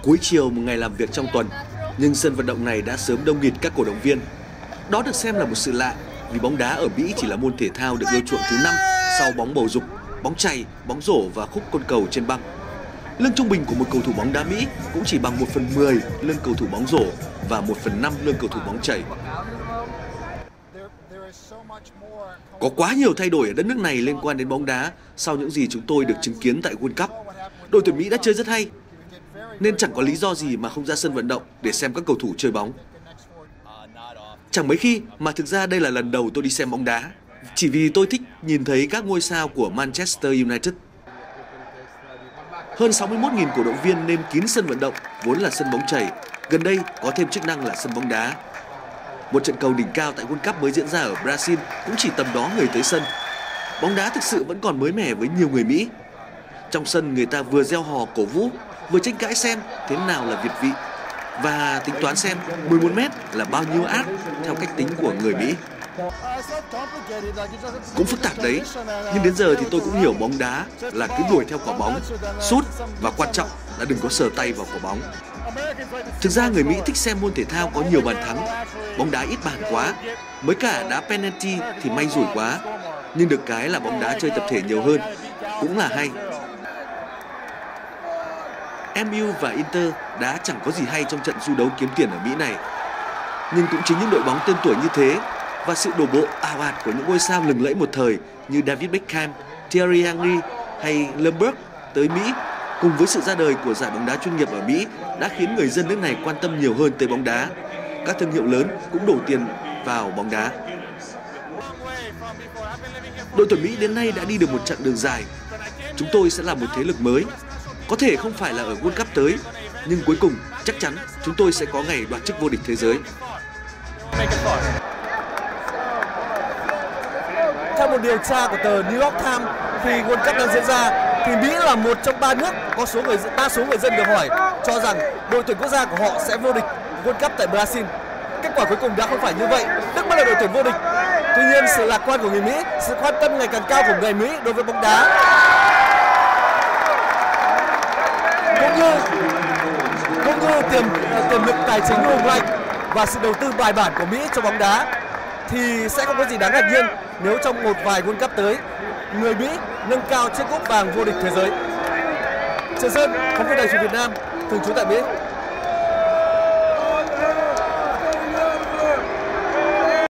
Cuối chiều một ngày làm việc trong tuần, nhưng sân vận động này đã sớm đông nghịt các cổ động viên. Đó được xem là một sự lạ, vì bóng đá ở Mỹ chỉ là môn thể thao được ưa chuộng thứ 5 sau bóng bầu dục, bóng chày, bóng rổ và khúc côn cầu trên băng. Lương trung bình của một cầu thủ bóng đá Mỹ cũng chỉ bằng 1/10 lương cầu thủ bóng rổ và 1/5 lương cầu thủ bóng chày. Có quá nhiều thay đổi ở đất nước này liên quan đến bóng đá sau những gì chúng tôi được chứng kiến tại World Cup. Đội tuyển Mỹ đã chơi rất hay, nên chẳng có lý do gì mà không ra sân vận động để xem các cầu thủ chơi bóng. Chẳng mấy khi mà thực ra đây là lần đầu tôi đi xem bóng đá, chỉ vì tôi thích nhìn thấy các ngôi sao của Manchester United. Hơn 61.000 cổ động viên nêm kín sân vận động vốn là sân bóng chày, gần đây có thêm chức năng là sân bóng đá. Một trận cầu đỉnh cao tại World Cup mới diễn ra ở Brazil cũng chỉ tầm đó người tới sân. Bóng đá thực sự vẫn còn mới mẻ với nhiều người Mỹ. Trong sân người ta vừa reo hò cổ vũ, vừa tranh cãi xem thế nào là việt vị và tính toán xem 11 mét là bao nhiêu át theo cách tính của người Mỹ. Cũng phức tạp đấy, nhưng đến giờ thì tôi cũng hiểu bóng đá là cứ đuổi theo quả bóng, sút và quan trọng là đừng có sờ tay vào quả bóng. Thực ra người Mỹ thích xem môn thể thao có nhiều bàn thắng, bóng đá ít bàn quá, mới cả đá penalty thì may rủi quá, nhưng được cái là bóng đá chơi tập thể nhiều hơn, cũng là hay. MU và Inter đã chẳng có gì hay trong trận du đấu kiếm tiền ở Mỹ này. Nhưng cũng chính những đội bóng tên tuổi như thế và sự đổ bộ ào ạt của những ngôi sao lừng lẫy một thời như David Beckham, Thierry Henry hay Lundberg tới Mỹ, cùng với sự ra đời của giải bóng đá chuyên nghiệp ở Mỹ đã khiến người dân nước này quan tâm nhiều hơn tới bóng đá. Các thương hiệu lớn cũng đổ tiền vào bóng đá. Đội tuyển Mỹ đến nay đã đi được một chặng đường dài. Chúng tôi sẽ là một thế lực mới. Có thể không phải là ở World Cup tới, nhưng cuối cùng chắc chắn chúng tôi sẽ có ngày đoạt chức vô địch thế giới. Theo một điều tra của tờ New York Times, khi World Cup đang diễn ra, thì Mỹ là một trong 3 nước có đa số người dân được hỏi cho rằng đội tuyển quốc gia của họ sẽ vô địch World Cup tại Brazil. Kết quả cuối cùng đã không phải như vậy, Đức mới là đội tuyển vô địch. Tuy nhiên, sự lạc quan của người Mỹ, sự quan tâm ngày càng cao của người Mỹ đối với bóng đá, cũng như tiềm lực tài chính hùng mạnh và sự đầu tư bài bản của Mỹ cho bóng đá, thì sẽ không có gì đáng ngạc nhiên nếu trong một vài World Cup tới, người Mỹ nâng cao chiếc cúp vàng vô địch thế giới. Trần Sơn, phóng viên Đài Truyền hình Việt Nam, thường trú tại Mỹ.